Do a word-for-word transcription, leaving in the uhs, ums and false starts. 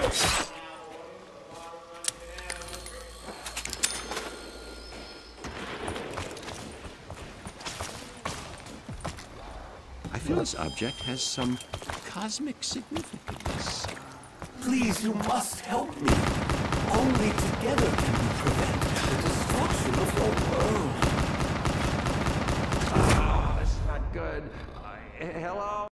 I feel this object has some cosmic significance. Please, you must help me. Only together can we prevent the destruction of your world. Oh, this is not good. Uh, hello?